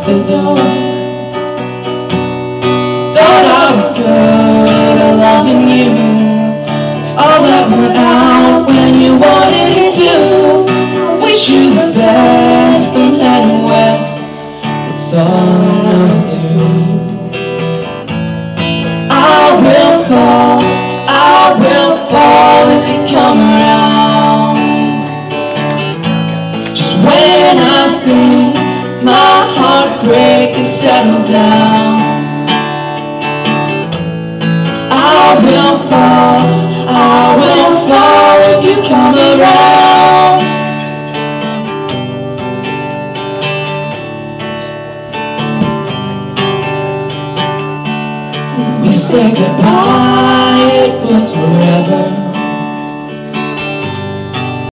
out the door. Thought I was good at loving you, all that went out when you wanted it to. Wish you the best, I'm heading west, it's all I know to do. I will fall if you come around. Just when I think my heartbreak is settled down, I will fall if you come around. We said goodbye, it was forever.